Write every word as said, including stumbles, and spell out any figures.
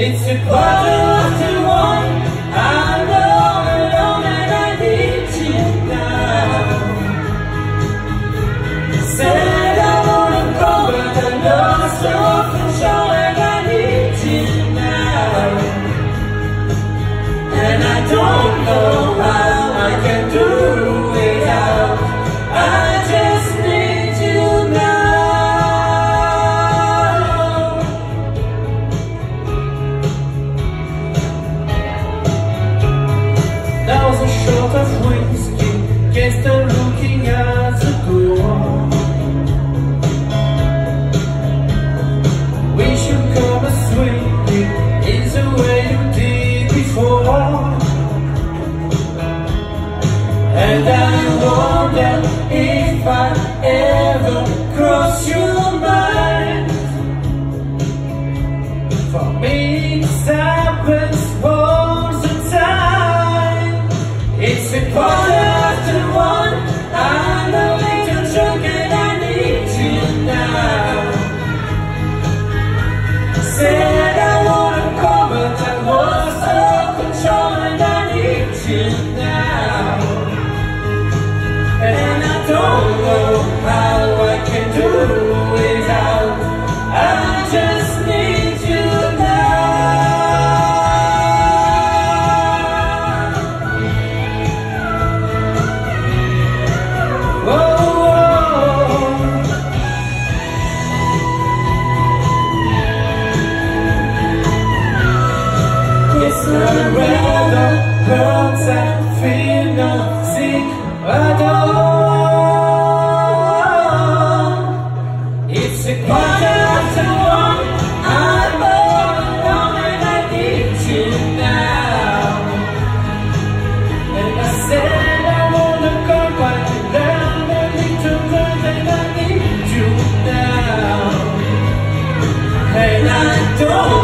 It's a quarter to one. I'm all alone and I need you now. Said I wanna go, but I lost self control and I need you now. And I don't know how I can do without. I just need you now. That was a shot of whiskey, guess I'm looking at the door. We should come a swimming in the way you did before. And I wonder if I ever cross your mind. For me it happens all the time. It's a quarter after one. I'm a little drunk and I need you now. Said I wanna go, but I lost all control and I need you now. And I don't know how I can do without. I just need you now. Whoa, whoa. It's not a weather, hurts, I feel no sick. I don't. It's a quarter after one. I'm all alone and I need you now. And I said I wanna go, but I learned a little bit and I need you now. And I don't.